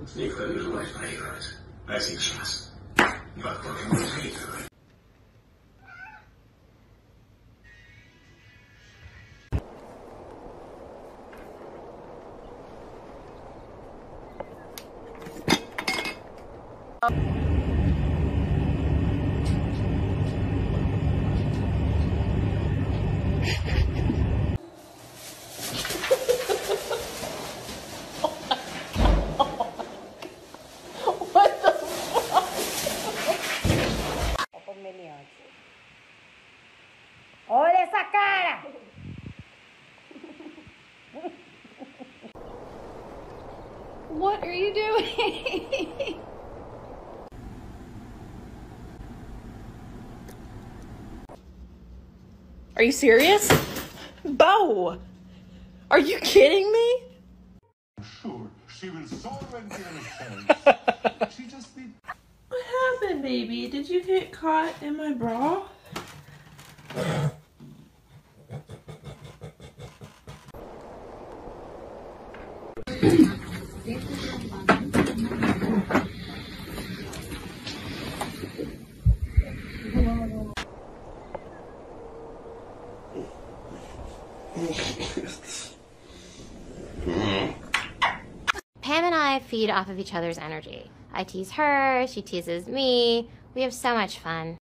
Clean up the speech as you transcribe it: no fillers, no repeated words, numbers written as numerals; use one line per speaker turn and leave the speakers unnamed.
Никто не желает проигрывать. А сейчас похоже, мы проигрываем.
¡Ole esa cara!
What are you doing? Are you serious? Bo! Are you kidding me?
Sure, she will solve and get a chance. She just needs...
What happened, baby? Did you get caught in my bra?
Pam and I feed off of each other's energy. I tease her, she teases me. We have so much fun.